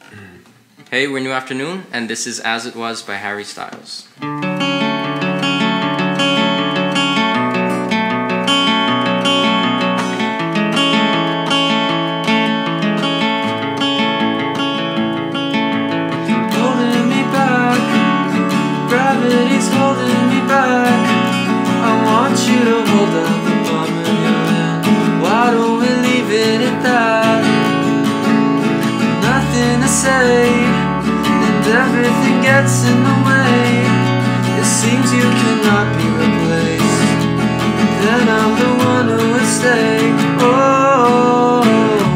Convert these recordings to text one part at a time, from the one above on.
Hey, we're New Afternoon, and this is As It Was by Harry Styles. Holding me back, gravity's holding me back. I want you to hold out the palm of your hand. Why don't we leave it at that? Nothing to say, and everything gets in the way. It seems you cannot be replaced. Then I'm the one who would stay. Oh,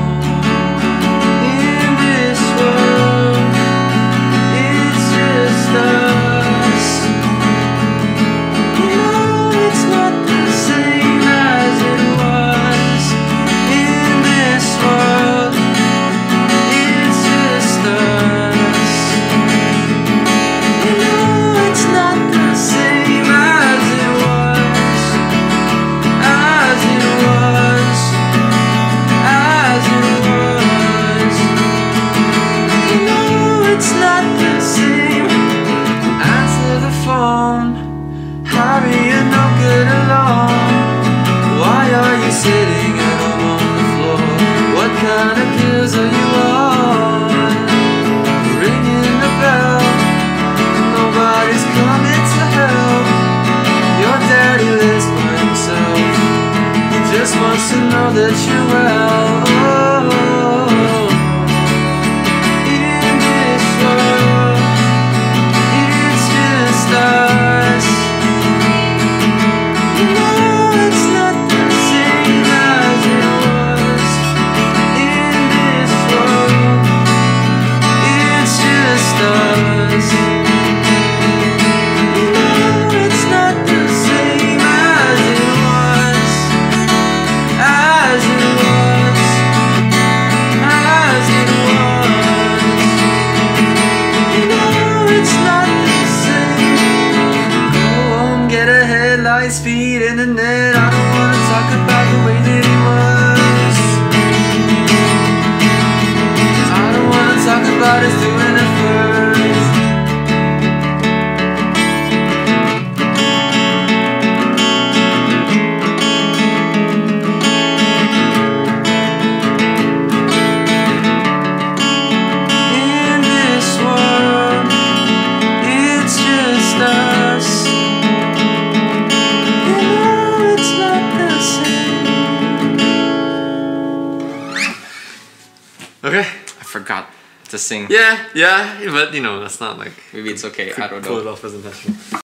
in this world, it's just us. You know it's not the same as it was. In this world, it's just us. You know it's not the same as it was. As it was. As it was. You know it's not the same. Answer the phone. Harry, you're no good alone. Why are you sitting at home on the floor? What kind of pills are you on? Ringing the bell, nobody's coming to help. Your daddy lives by himself. He just wants to know that you're well. Oh, in this world, it's just us. You know it's not the same as it was. In this world, it's just us. You know it's not the same as it was. As it was. As it was. You know it's not the same. Go home, get a headlights, feet in the net. I don't wanna talk about the way that he was. I don't wanna talk about us doing it first. In this world, it's just us. You know it's not the same. Okay. I forgot to sing. Yeah, but you know, that's not like Maybe it's okay, I don't pull know. it off as intentional.